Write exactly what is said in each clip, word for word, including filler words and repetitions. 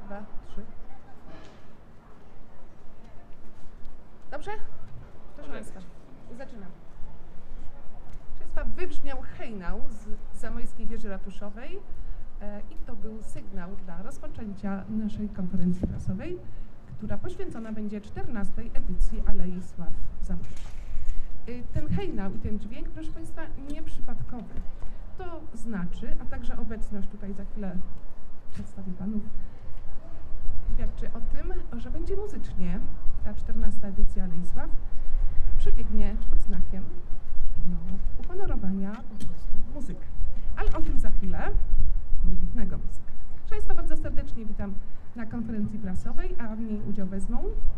dwa, trzy. Dobrze? Proszę Państwa, zaczynamy. Proszę Państwa, wybrzmiał hejnał z Zamojskiej Wieży Ratuszowej e, i to był sygnał dla rozpoczęcia naszej konferencji prasowej, która poświęcona będzie czternastej edycji Alei Sław Zamościa. E, ten hejnał i ten dźwięk, proszę Państwa, nieprzypadkowy. To znaczy, a także obecność tutaj za chwilę przedstawię Panów, świadczy o tym, że będzie muzycznie ta czternasta edycja Alei Sław przebiegnie pod znakiem no, uhonorowania po prostu muzykę. Ale o tym za chwilę, wybitnego muzyka. Proszę Państwa, bardzo serdecznie witam na konferencji prasowej, a w niej udział wezmą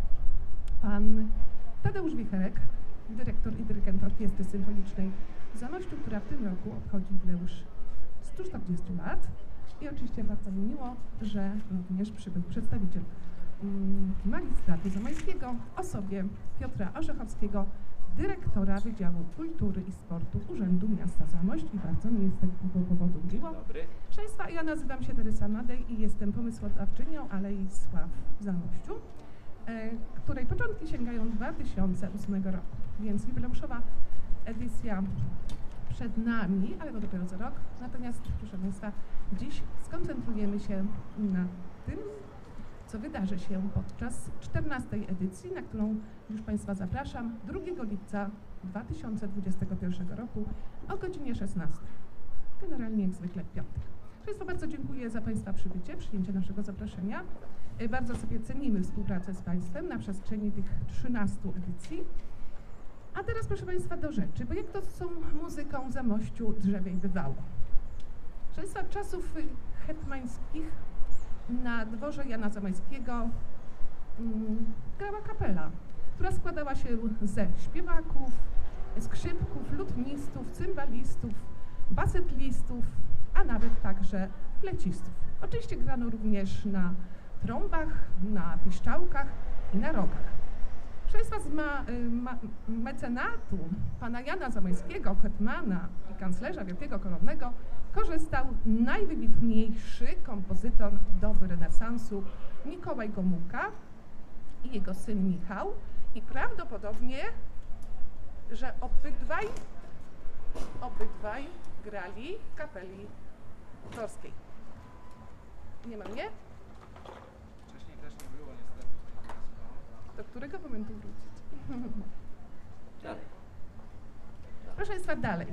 pan Tadeusz Wicherek, dyrektor i dyrygent Orkiestry Symfonicznej w Zamościu, która w tym roku obchodzi jubileusz stu czterdziestu lat. I oczywiście bardzo mi miło, że również przybył przedstawiciel um, magistratu zamojskiego w osobie Piotra Orzechowskiego, dyrektora Wydziału Kultury i Sportu Urzędu Miasta Zamość i bardzo mi jest z tego powodu miło. Dobry. Proszę Państwa, ja nazywam się Terysa Madej i jestem pomysłodawczynią Alei Sław w Zamościu, e, której początki sięgają dwa tysiące ósmego roku, więc jubileuszowa edycja przed nami, ale to dopiero za rok. Natomiast, proszę Państwa, dziś skoncentrujemy się na tym, co wydarzy się podczas czternastej edycji, na którą już Państwa zapraszam drugiego lipca dwa tysiące dwudziestego pierwszego roku o godzinie szesnastej. Generalnie jak zwykle w piątek. Państwa, bardzo dziękuję za Państwa przybycie, przyjęcie naszego zaproszenia. Bardzo sobie cenimy współpracę z Państwem na przestrzeni tych trzynastu edycji. A teraz, proszę Państwa, do rzeczy, bo jak to z tą muzyką w Zamościu drzewiej bywało? Proszę Państwa, od czasów hetmańskich na dworze Jana Zamoyskiego um, grała kapela, która składała się ze śpiewaków, skrzypków, lutnistów, cymbalistów, basetlistów, a nawet także flecistów. Oczywiście grano również na trąbach, na piszczałkach i na rogach. Proszę Państwa, z ma, ma, mecenatu pana Jana Zamoyskiego, hetmana i kanclerza wielkiego koronnego korzystał najwybitniejszy kompozytor doby renesansu Mikołaj Gomułka i jego syn Michał i prawdopodobnie, że obydwaj, obydwaj grali w kapeli dworskiej. Nie ma mnie? Wcześniej też nie było niestety. Do którego momentu wrócić? Dalej. Proszę Państwa, dalej.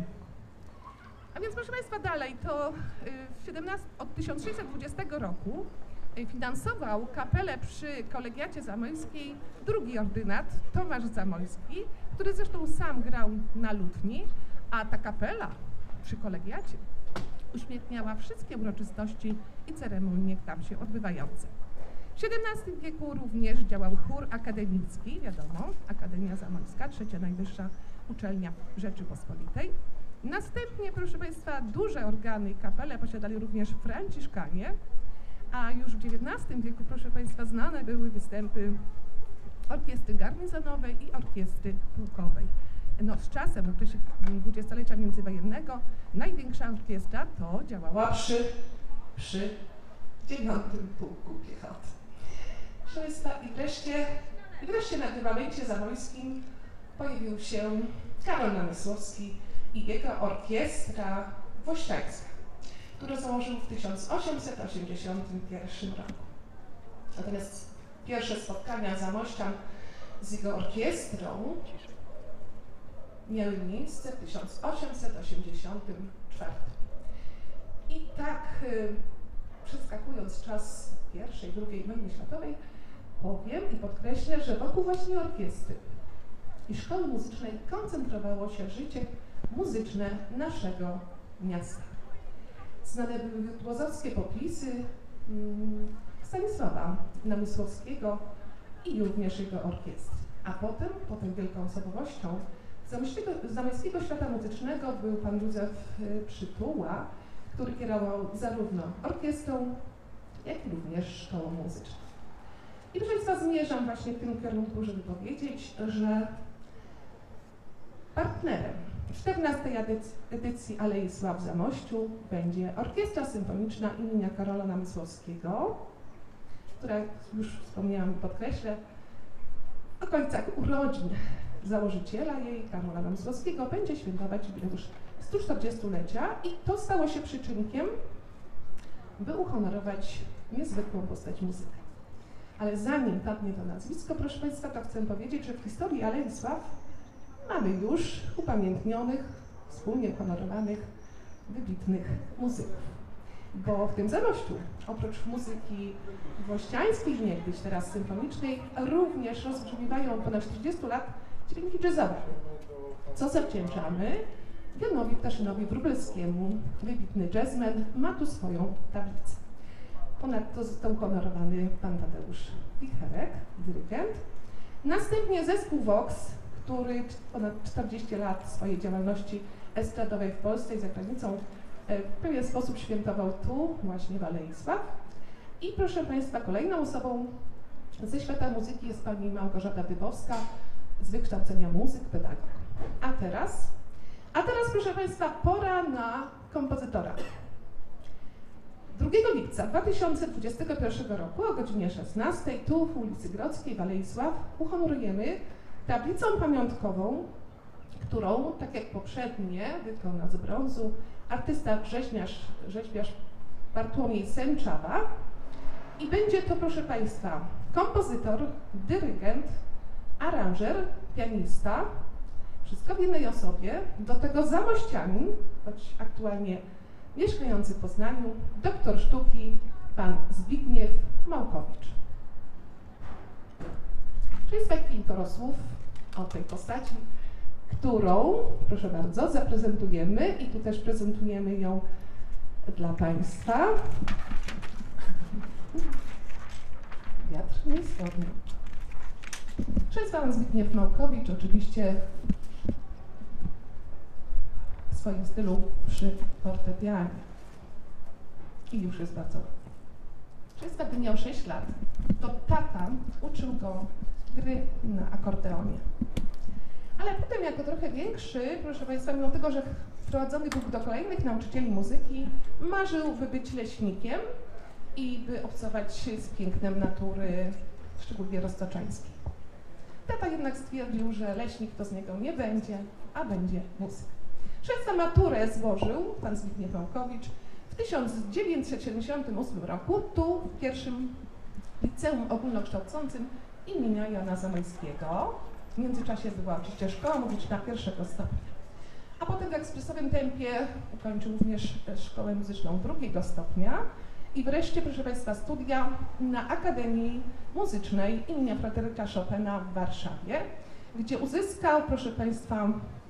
A więc proszę Państwa, dalej, to w siedemnastym, od tysiąc sześćset dwudziestego roku finansował kapelę przy Kolegiacie Zamojskiej drugi ordynat Tomasz Zamojski, który zresztą sam grał na lutni, a ta kapela przy Kolegiacie uświetniała wszystkie uroczystości i ceremonie tam się odbywające. W siedemnastym wieku również działał chór akademicki, wiadomo, Akademia Zamojska, trzecia najwyższa uczelnia Rzeczypospolitej. Następnie, proszę Państwa, duże organy i kapele posiadali również franciszkanie, a już w dziewiętnastym wieku, proszę Państwa, znane były występy orkiestry garnizonowej i orkiestry pułkowej. No, z czasem, w okresie dwudziestolecia międzywojennego, największa orkiestra to działała przy, przy dziewiątym Pułku Piechoty. Proszę Państwa, i wreszcie, i wreszcie na dywamencie zamojskim pojawił się Karol Namysłowski i jego orkiestra włościańska, którą założył w tysiąc osiemset osiemdziesiątym pierwszym roku. Natomiast pierwsze spotkania zamościan z jego orkiestrą miały miejsce w tysiąc osiemset osiemdziesiątym czwartym. I tak y, przeskakując czas pierwszej, drugiej wojny światowej, powiem i podkreślę, że wokół właśnie orkiestry i szkoły muzycznej koncentrowało się życie muzyczne naszego miasta. Znane były wirtuozowskie popisy mm, Stanisława Namysłowskiego i również jego orkiestry. A potem, po tą wielką osobowością zamojskiego świata muzycznego był pan Józef y, Przytuła, który kierował zarówno orkiestrą, jak i również szkołą muzyczną. I proszę Państwa, zmierzam właśnie w tym kierunku, żeby powiedzieć, że partnerem czternastej edycji Alei Sław w Zamościu będzie Orkiestra Symfoniczna imienia Karola Namysłowskiego która, już wspomniałam, podkreślę, w okolicach urodzin założyciela jej, Karola Wąsowskiego, będzie świętować jubileusz stu czterdziestolecia i to stało się przyczynkiem, by uhonorować niezwykłą postać muzyka. Ale zanim padnie to nazwisko, proszę Państwa, to chcę powiedzieć, że w historii Alei Sław mamy już upamiętnionych, wspólnie honorowanych, wybitnych muzyków. Bo w tym Zamościu, oprócz muzyki włościańskiej, niegdyś teraz symfonicznej, również rozbrzmiewają ponad czterdzieści lat dźwięki jazzowe, co zawdzięczamy Janowi Ptaszynowi Wróblewskiemu. Wybitny jazzman ma tu swoją tablicę. Ponadto został honorowany pan Tadeusz Wicherek, dyrygent. Następnie zespół Vox, który ponad czterdzieści lat swojej działalności estradowej w Polsce i za granicą w pewien sposób świętował tu, właśnie w Alei Sław. I proszę Państwa, kolejną osobą ze świata muzyki jest pani Małgorzata Dybowska, z wykształcenia muzyk, pedagog. A teraz, a teraz proszę Państwa, pora na kompozytora. drugiego lipca dwa tysiące dwudziestego pierwszego roku o godzinie szesnastej tu w ulicy Grodzkiej w Alei Sław uhonorujemy tablicą pamiątkową, którą, tak jak poprzednie, wykona z brązu artysta rzeźbiarz, rzeźbiarz Bartłomiej Sęczawa i będzie to, proszę Państwa, kompozytor, dyrygent, aranżer, pianista, wszystko w jednej osobie, do tego zamościanin, choć aktualnie mieszkający w Poznaniu, doktor sztuki, pan Zbigniew Małkowicz. Państwa, kilkoro słów o tej postaci, którą, proszę bardzo, zaprezentujemy i tu też prezentujemy ją dla Państwa. Wiatr niewschodni. Przez pan Zbigniew Małkowicz, oczywiście w swoim stylu przy fortepianie. I już jest bardzo. Państwa, gdy miał sześć lat, to tata uczył go gry na akordeonie. Ale potem, jako trochę większy, proszę Państwa, mimo tego, że wprowadzony był do kolejnych nauczycieli muzyki, marzył, by być leśnikiem i by obcować z pięknem natury, szczególnie roztoczańskiej. Tata jednak stwierdził, że leśnik to z niego nie będzie, a będzie muzyk. Przez maturę złożył pan Zbigniew Małkowicz w tysiąc dziewięćset siedemdziesiątym ósmym roku tu w pierwszym liceum ogólnokształcącym imienia Jana Zamoyskiego. W międzyczasie była oczywiście szkoła muzyczna pierwszego stopnia. A potem w ekspresowym tempie ukończył również szkołę muzyczną drugiego stopnia i wreszcie, proszę Państwa, studia na Akademii Muzycznej imienia Fryderyka Chopina w Warszawie, gdzie uzyskał, proszę Państwa,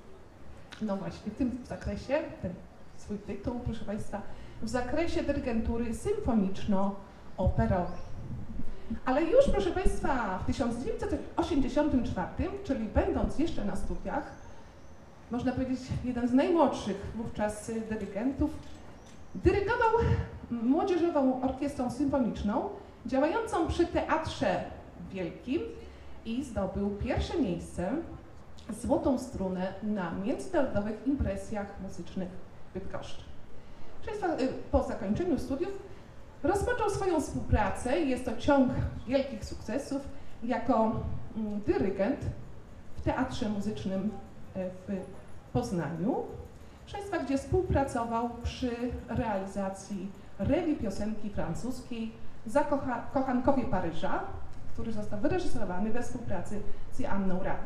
no właśnie w tym zakresie, ten swój tytuł, proszę Państwa, w zakresie dyrygentury symfoniczno-operowej. Ale już, proszę Państwa, w tysiąc dziewięćset osiemdziesiątym czwartym, czyli będąc jeszcze na studiach, można powiedzieć jeden z najmłodszych wówczas dyrygentów, dyrygował młodzieżową orkiestrą symfoniczną działającą przy Teatrze Wielkim i zdobył pierwsze miejsce, złotą strunę na międzynarodowych imprezjach muzycznych w Bydgoszczy. Państwa, po zakończeniu studiów rozpoczął swoją współpracę i jest to ciąg wielkich sukcesów jako dyrygent w Teatrze Muzycznym w Poznaniu, Państwa, gdzie współpracował przy realizacji rewi piosenki francuskiej Zakocha Kochankowie Paryża, który został wyreżyserowany we współpracy z Joanną Radek.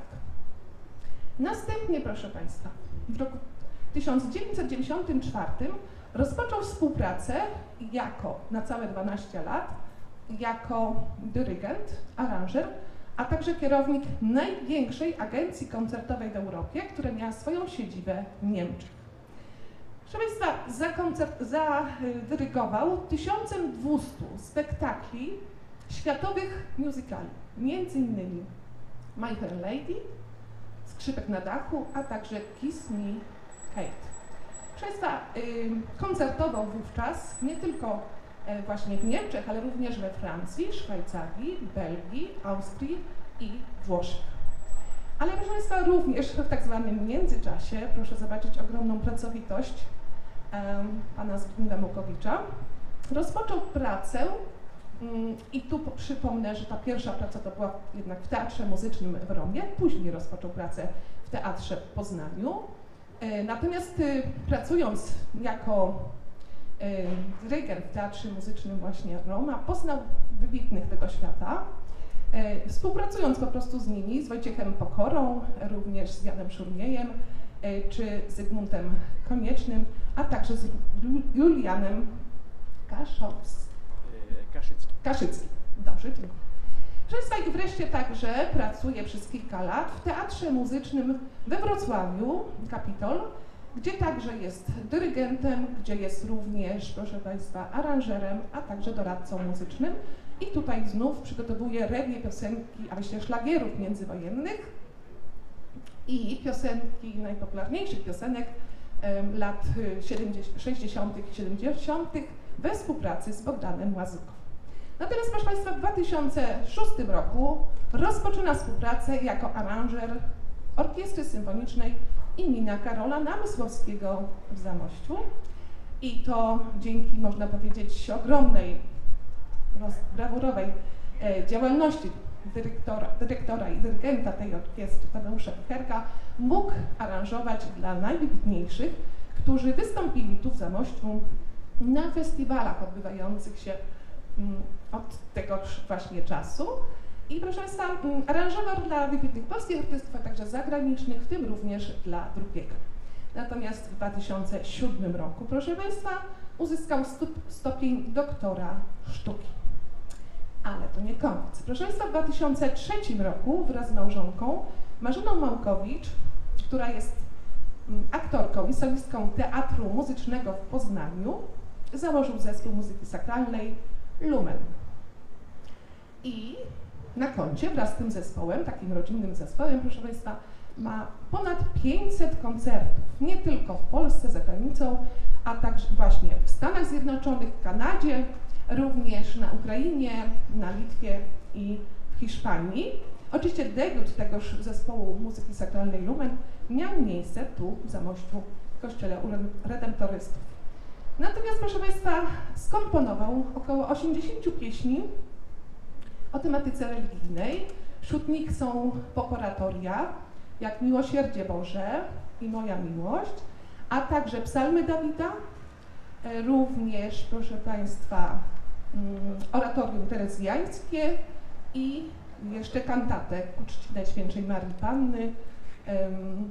Następnie, proszę Państwa, w roku tysiąc dziewięćset dziewięćdziesiątym czwartym rozpoczął współpracę jako, na całe dwanaście lat, jako dyrygent, aranżer, a także kierownik największej agencji koncertowej w Europie, która miała swoją siedzibę w Niemczech. Proszę Państwa, zadyrygował tysiąc dwieście spektakli światowych musicali, między innymi My Fair Lady, Skrzypek na dachu, a także Kiss Me Kate. Proszę Państwa, y, koncertował wówczas nie tylko y, właśnie w Niemczech, ale również we Francji, Szwajcarii, Belgii, Austrii i Włoszech. Ale proszę Państwa, również w tak zwanym międzyczasie, proszę zobaczyć ogromną pracowitość um, pana Zbigniewa Małkowicza, rozpoczął pracę I tu przypomnę, że ta pierwsza praca to była jednak w Teatrze Muzycznym w Romie, później rozpoczął pracę w Teatrze w Poznaniu. Natomiast pracując jako dyrygent w Teatrze Muzycznym właśnie Roma, poznał wybitnych tego świata, współpracując po prostu z nimi, z Wojciechem Pokorą, również z Janem Szurniejem, czy Zygmuntem Koniecznym, a także z Julianem Kaszowskim. Kaszycki. Kaszycki. Dobrze, dziękuję. Proszę Państwa, i wreszcie także pracuje przez kilka lat w Teatrze Muzycznym we Wrocławiu, Kapitol, gdzie także jest dyrygentem, gdzie jest również, proszę Państwa, aranżerem, a także doradcą muzycznym. I tutaj znów przygotowuje rewie piosenki, a myślę szlagierów międzywojennych i piosenki, najpopularniejszych piosenek um, lat sześćdziesiątych i siedemdziesiątych we współpracy z Bogdanem Łazyką. Natomiast, proszę Państwa, w dwa tysiące szóstym roku rozpoczyna współpracę jako aranżer Orkiestry Symfonicznej imienia Karola Namysłowskiego w Zamościu. I to dzięki, można powiedzieć, ogromnej, brawurowej e, działalności dyrektora, dyrektora i dyrygenta tej orkiestry, Tadeusza Picherka, mógł aranżować dla najwybitniejszych, którzy wystąpili tu w Zamościu na festiwalach odbywających się mm, od tego właśnie czasu. I proszę Państwa, mm, aranżował dla wybitnych polskich artystów, a także zagranicznych, w tym również dla drugiego. Natomiast w dwa tysiące siódmym roku, proszę Państwa, uzyskał stup, stopień doktora sztuki. Ale to nie koniec. Proszę Państwa, w dwa tysiące trzecim roku wraz z małżonką Marzyną Małkowicz, która jest aktorką i solistką Teatru Muzycznego w Poznaniu, założył zespół muzyki sakralnej Lumen. I na koncie wraz z tym zespołem, takim rodzinnym zespołem, proszę Państwa, ma ponad pięćset koncertów, nie tylko w Polsce, za granicą, a także właśnie w Stanach Zjednoczonych, w Kanadzie, również na Ukrainie, na Litwie i w Hiszpanii. Oczywiście debiut tegoż zespołu muzyki sakralnej Lumen miał miejsce tu w Zamościu, w Kościele u Redemptorystów. Natomiast, proszę Państwa, skomponował około osiemdziesięciu pieśni o tematyce religijnej. Wśród nich są pokoratoria, jak Miłosierdzie Boże i Moja Miłość, a także psalmy Dawida, również, proszę Państwa, oratorium terezjańskie i jeszcze kantatę ku czci Najświętszej Marii Panny. Um,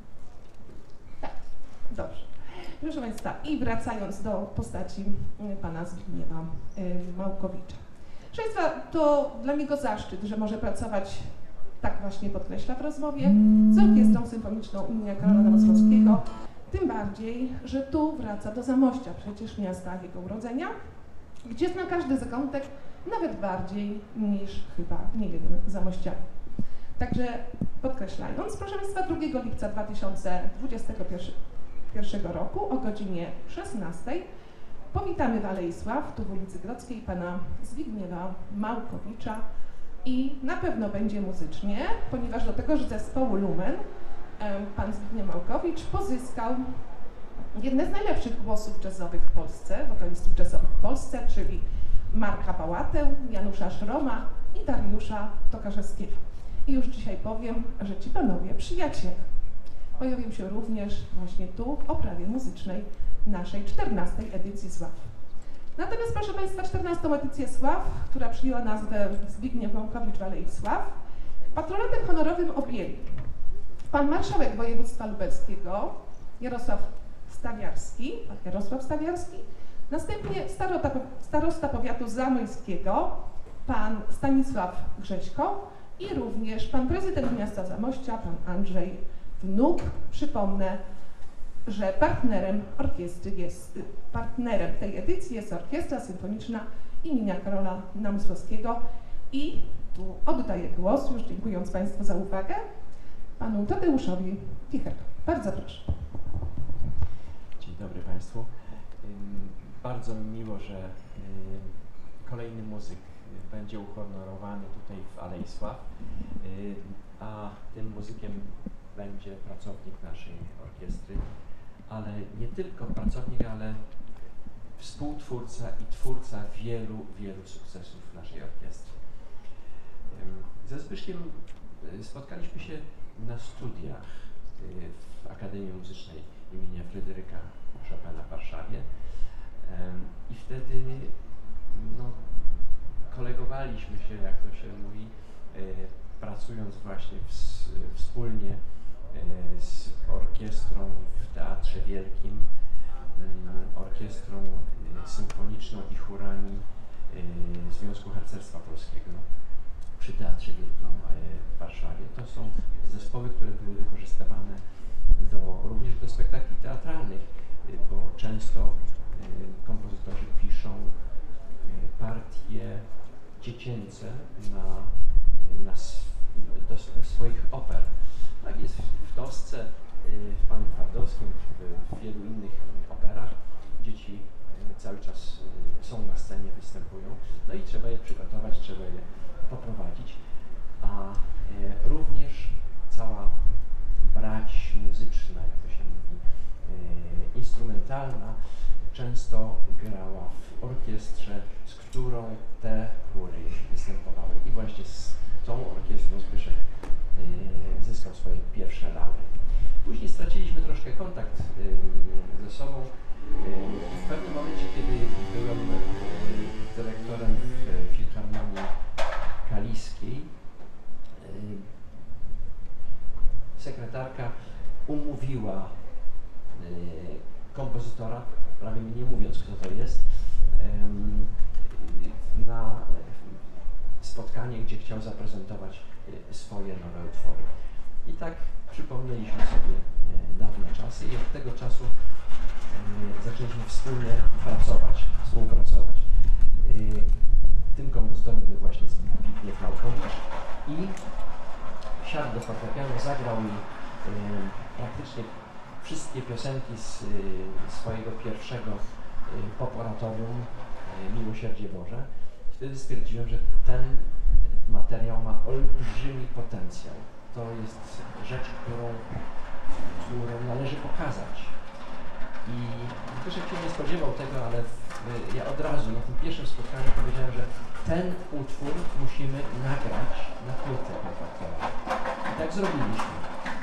tak, dobrze. Proszę Państwa, i wracając do postaci pana Zbigniewa y, Małkowicza. Proszę Państwa, to dla niego zaszczyt, że może pracować, tak właśnie podkreśla w rozmowie, z Orkiestrą Symfoniczną imienia Karola Namysłowskiego, tym bardziej, że tu wraca do Zamościa, przecież miasta jego urodzenia, gdzie zna każdy zakątek, nawet bardziej niż chyba niejeden zamościanin. Także podkreślając, proszę Państwa, drugiego lipca dwa tysiące dwudziestego pierwszego roku o godzinie szesnastej powitamy w Alei Sław, tu w ulicy Grodzkiej, pana Zbigniewa Małkowicza i na pewno będzie muzycznie, ponieważ do tegoż zespołu Lumen pan Zbigniew Małkowicz pozyskał jedne z najlepszych głosów jazzowych w Polsce, wokalistów jazzowych w Polsce, czyli Marka Pałatę, Janusza Szroma i Dariusza Tokarzewskiego. I już dzisiaj powiem, że ci panowie przyjaciele pojawił się również właśnie tu w oprawie muzycznej naszej czternastej edycji Sław. Natomiast, proszę Państwa, czternastą edycję Sław, która przyjęła nazwę Zbigniew Małkowicz w Alei Sław, patronatem honorowym objęli pan marszałek województwa lubelskiego Jarosław Stawiarski, pan Jarosław Stawiarski, następnie starota, starosta powiatu zamojskiego, pan Stanisław Grześko i również pan prezydent miasta Zamościa, pan Andrzej Wnuk. Przypomnę, że partnerem orkiestry jest, partnerem tej edycji jest Orkiestra Symfoniczna imienia Karola Namysłowskiego i tu oddaję głos, już dziękując Państwu za uwagę, panu Tadeuszowi Picherkowi. Bardzo proszę. Dzień dobry Państwu. Bardzo mi miło, że kolejny muzyk będzie uhonorowany tutaj w Alei Sław, a tym muzykiem będzie pracownik naszej orkiestry, ale nie tylko pracownik, ale współtwórca i twórca wielu, wielu sukcesów naszej orkiestry. Ze Zbyszkiem spotkaliśmy się na studiach w Akademii Muzycznej imienia Fryderyka Chopina w Warszawie i wtedy no, kolegowaliśmy się, jak to się mówi, pracując właśnie w, wspólnie z orkiestrą w Teatrze Wielkim, orkiestrą symfoniczną i chórami Związku Harcerstwa Polskiego przy Teatrze Wielkim w Warszawie. To są zespoły, które były wykorzystywane do, również do spektakli teatralnych, bo często kompozytorzy piszą partie dziecięce na, na, do swoich oper. Tak jest w Tosce, w Panu Twardowskim, w, w wielu innych operach. Dzieci cały czas są na scenie, występują, no i trzeba je przygotować, trzeba je poprowadzić, a również cała brać muzyczna, jak to się mówi, instrumentalna, często grała w orkiestrze, z którą te chóry występowały. I właśnie z tą orkiestrą Zbyszek zyskał swoje pierwsze laury. Później straciliśmy troszkę kontakt ze sobą. W pewnym momencie, kiedy byłem dyrektorem w Filharmonii Kaliskiej, sekretarka umówiła kompozytora, prawie mi nie mówiąc, kto to jest, na spotkanie, gdzie chciał zaprezentować swoje nowe utwory. I tak przypomnieliśmy sobie dawne czasy i od tego czasu zaczęliśmy wspólnie pracować, współpracować. Tym kompozytorem był właśnie Zbigniew Małkowicz i siadł do fortepianu, zagrał mi praktycznie wszystkie piosenki z swojego pierwszego poporatorium Miłosierdzie Boże. Wtedy stwierdziłem, że ten materiał ma olbrzymi potencjał. To jest rzecz, którą, którą należy pokazać. I Zbyszek się nie spodziewał tego, ale w, ja od razu na tym pierwszym spotkaniu powiedziałem, że ten utwór musimy nagrać na płytę kompaktową. I tak zrobiliśmy.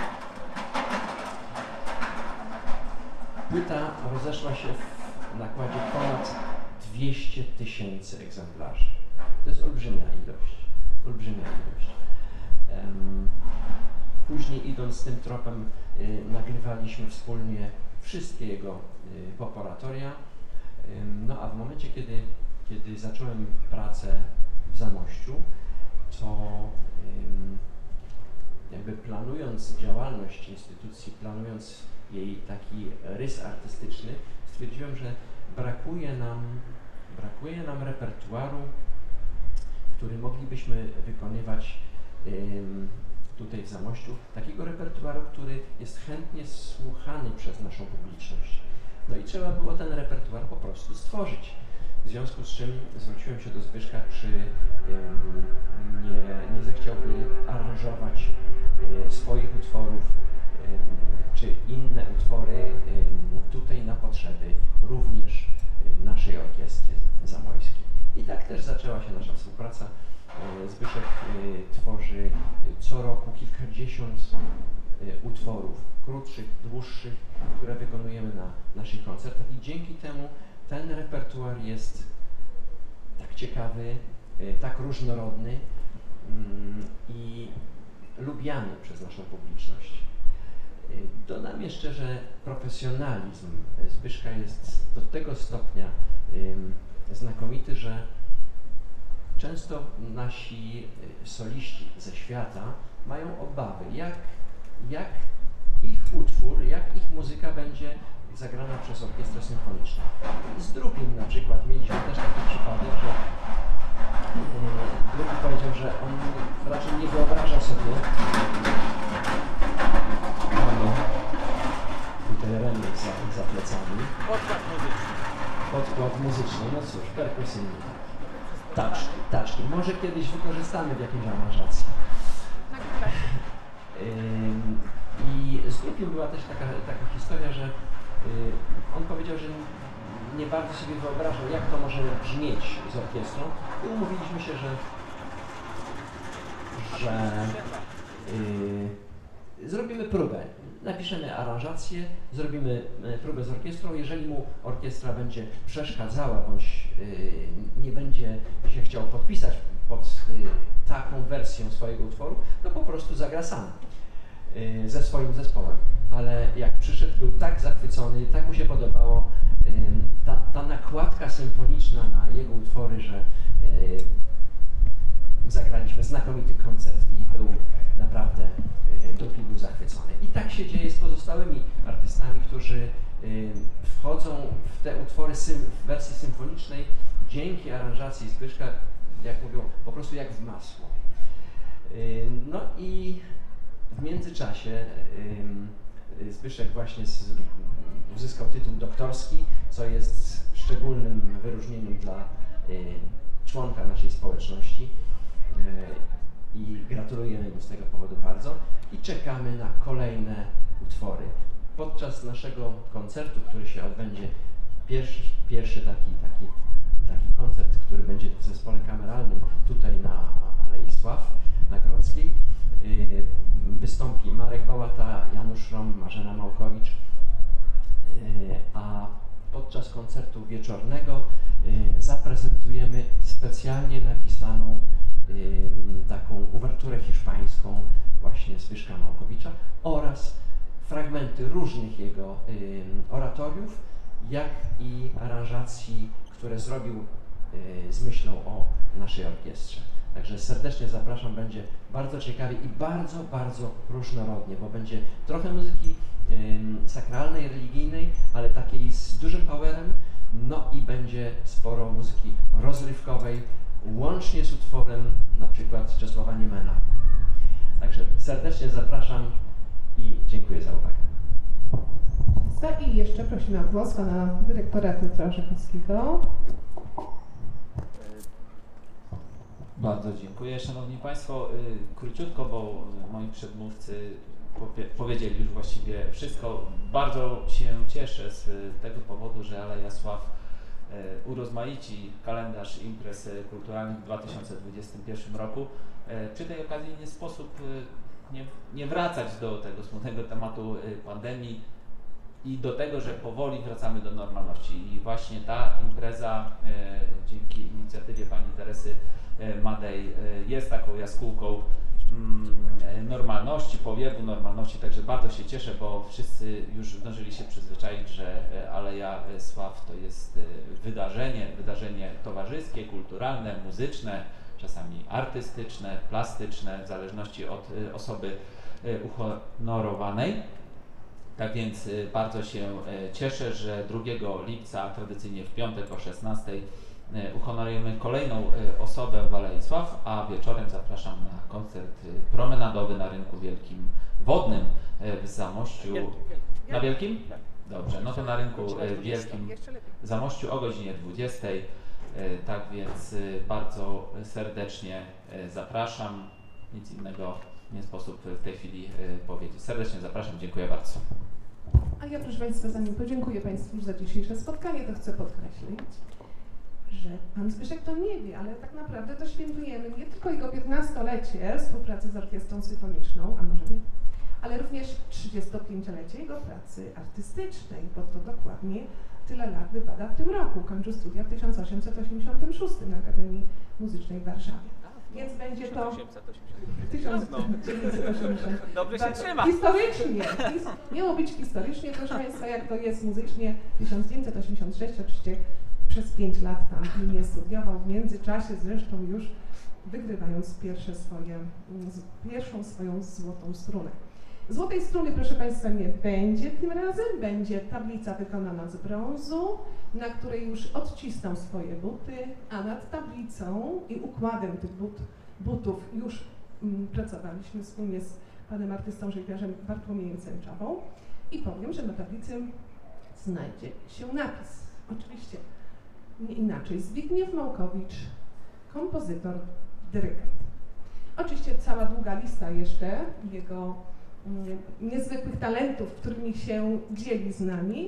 Płyta rozeszła się w nakładzie ponad dwieście tysięcy egzemplarzy. To jest olbrzymia ilość. Olbrzymia ilość. Um, później idąc tym tropem y, nagrywaliśmy wspólnie wszystkie jego y, poporatoria. Ym, no a w momencie, kiedy, kiedy zacząłem pracę w Zamościu, to ym, jakby planując działalność instytucji, planując jej taki rys artystyczny, stwierdziłem, że brakuje nam, brakuje nam repertuaru, który moglibyśmy wykonywać ym, tutaj w Zamościu, takiego repertuaru, który jest chętnie słuchany przez naszą publiczność. No i trzeba było ten repertuar po prostu stworzyć. W związku z czym zwróciłem się do Zbyszka, czy ym, nie, nie zechciałby aranżować y, swoich utworów, ym, czy inne utwory ym, tutaj na potrzeby również y, naszej orkiestry zamojskiej. I tak też zaczęła się nasza współpraca. Zbyszek y, tworzy co roku kilkadziesiąt y, utworów, krótszych, dłuższych, które wykonujemy na naszych koncertach i dzięki temu ten repertuar jest tak ciekawy, y, tak różnorodny y, i lubiany przez naszą publiczność. Y, dodam jeszcze, że profesjonalizm Zbyszka jest do tego stopnia y, znakomity, że często nasi soliści ze świata mają obawy, jak, jak ich utwór, jak ich muzyka będzie zagrana przez orkiestrę symfoniczną. Z Drugim na przykład mieliśmy też taki przypadek, że Drugi powiedział, że on raczej nie wyobraża sobie, mamy tutaj remix za, za plecami. Podkład muzyczny. Podkład muzyczny, no cóż, perkusyjny. Taczki, taczki. Może kiedyś wykorzystamy w jakiejś aranżacji. Tak, tak. Ym, I z Drugim była też taka, taka historia, że on powiedział, że nie bardzo sobie wyobrażał, jak to może brzmieć z orkiestrą i umówiliśmy się, że, że yy, zrobimy próbę. Napiszemy aranżację, zrobimy próbę z orkiestrą. Jeżeli mu orkiestra będzie przeszkadzała bądź yy, nie będzie się chciał podpisać pod yy, taką wersją swojego utworu, to po prostu zagra sam yy, ze swoim zespołem. Ale jak przyszedł, był tak zachwycony, tak mu się podobało yy, ta, ta nakładka symfoniczna na jego utwory, że yy, zagraliśmy znakomity koncert i był naprawdę yy, Długi był zachwycony. I tak się dzieje z pozostałymi artystami, którzy yy, wchodzą w te utwory sym, w wersji symfonicznej dzięki aranżacji Zbyszka, jak mówią, po prostu jak w masło. Yy, no i w międzyczasie yy, Zbyszek właśnie z, uzyskał tytuł doktorski, co jest szczególnym wyróżnieniem dla yy, członka naszej społeczności yy, i gratulujemy mu z tego powodu bardzo i czekamy na kolejne utwory. Podczas naszego koncertu, który się odbędzie, pierwszy, pierwszy taki, taki, taki koncert, który będzie w zespole kameralnym tutaj na Alei Sław na Grodzkiej, yy, wystąpi Marek Bałata, Janusz Rom, Marzena Małkowicz, yy, a podczas koncertu wieczornego yy, zaprezentujemy specjalnie napisaną yy, taką uwerturę hiszpańską właśnie Zbyszka Małkowicza oraz fragmenty różnych jego yy, oratoriów, jak i aranżacji, które zrobił yy, z myślą o naszej orkiestrze. Także serdecznie zapraszam, będzie bardzo ciekawie i bardzo, bardzo różnorodnie, bo będzie trochę muzyki yy, sakralnej, religijnej, ale takiej z dużym powerem, no i będzie sporo muzyki rozrywkowej, łącznie z utworem na przykład Czesława Niemena. Także serdecznie zapraszam i dziękuję za uwagę. I jeszcze prosimy o głos pana dyrektora Piotra Orzechowskiego. Bardzo dziękuję. Szanowni Państwo, króciutko, bo moi przedmówcy powie powiedzieli już właściwie wszystko. Bardzo się cieszę z tego powodu, że Aleja Sław urozmaici kalendarz imprez kulturalnych w dwa tysiące dwudziestym pierwszym roku. Przy tej okazji nie sposób nie, nie wracać do tego smutnego tematu pandemii i do tego, że powoli wracamy do normalności. I właśnie ta impreza dzięki inicjatywie pani Teresy Madej jest taką jaskółką normalności, powiewu normalności, także bardzo się cieszę, bo wszyscy już zdążyli się przyzwyczaić, że Aleja Sław to jest wydarzenie, wydarzenie towarzyskie, kulturalne, muzyczne, czasami artystyczne, plastyczne, w zależności od osoby uhonorowanej. Tak więc bardzo się cieszę, że drugiego lipca, tradycyjnie w piątek o szesnastej, uhonorujemy kolejną osobę w Alei Sław, a wieczorem zapraszam na koncert promenadowy na Rynku Wielkim Wodnym w Zamościu. Na Wielkim? Dobrze, no to na Rynku Wielkim w Zamościu o godzinie dwudziestej. Tak więc bardzo serdecznie zapraszam. Nic innego nie sposób w tej chwili powiedzieć. Serdecznie zapraszam, dziękuję bardzo. A ja, proszę Państwa, zanim podziękuję Państwu już za dzisiejsze spotkanie, to chcę podkreślić, że Pan Zbyszek to nie wie, ale tak naprawdę to świętujemy nie tylko jego piętnastolecie współpracy z Orkiestrą Symfoniczną, a może nie, ale również trzydziestopięciolecie jego pracy artystycznej, bo to dokładnie tyle lat wypada w tym roku. Kończył studia w tysiąc osiemset osiemdziesiątym szóstym na Akademii Muzycznej w Warszawie. Więc będzie to tysiąc dziewięćset osiemdziesiąt. Dobrze się trzyma. Historycznie, his, miało być historycznie, proszę Państwa, jak to jest muzycznie. tysiąc dziewięćset osiemdziesiąt sześć, oczywiście przez pięć lat tam nie studiował, w międzyczasie zresztą już wygrywając pierwsze swoje, pierwszą swoją złotą strunę. Złotej struny, proszę Państwa, nie będzie tym razem, będzie tablica wykonana z brązu, na której już odcisnął swoje buty, a nad tablicą i układem tych but, butów już mm, pracowaliśmy wspólnie z panem artystą rzeźbiarzem Bartłomiejem Sęczawą i powiem, że na tablicy znajdzie się napis. Oczywiście nie inaczej. Zbigniew Małkowicz, kompozytor, dyrygent. Oczywiście cała długa lista jeszcze jego mm, niezwykłych talentów, którymi się dzieli z nami,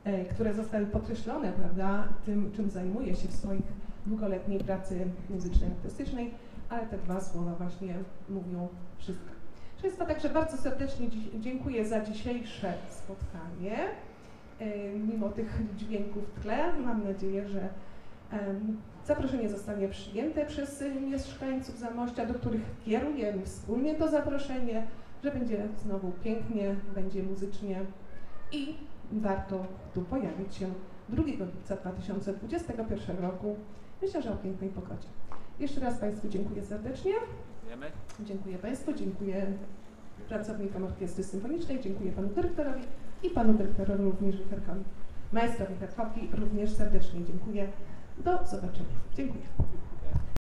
e, które zostały podkreślone, prawda, tym, czym zajmuje się w swoich długoletniej pracy muzycznej, artystycznej, ale te dwa słowa właśnie mówią wszystko. Proszę Państwa, także bardzo serdecznie dziękuję za dzisiejsze spotkanie. E, mimo tych dźwięków w tle, mam nadzieję, że e, zaproszenie zostanie przyjęte przez mieszkańców Zamościa, do których kierujemy wspólnie to zaproszenie, że będzie znowu pięknie, będzie muzycznie i warto tu pojawić się drugiego lipca dwa tysiące dwudziestego pierwszego roku. Myślę, że o pięknej pogodzie. Jeszcze raz Państwu dziękuję serdecznie. Dziękujemy. Dziękuję Państwu, dziękuję pracownikom Orkiestry Symfonicznej, dziękuję Panu Dyrektorowi i Panu Dyrektorowi również Wicherkowi. Maestrowi Wicherkowi również serdecznie dziękuję. Do zobaczenia. Dziękuję.